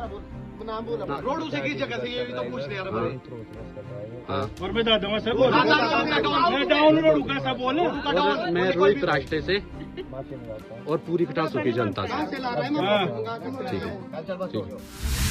नाम बोल रोड उसे की जगह से ये भी तो पूछ लिया और मैं दादा से बोल मैं डाउनलोड का सब बोले मैं रोहित रास्ते से और पूरी कटासू की जनता से ठीक है।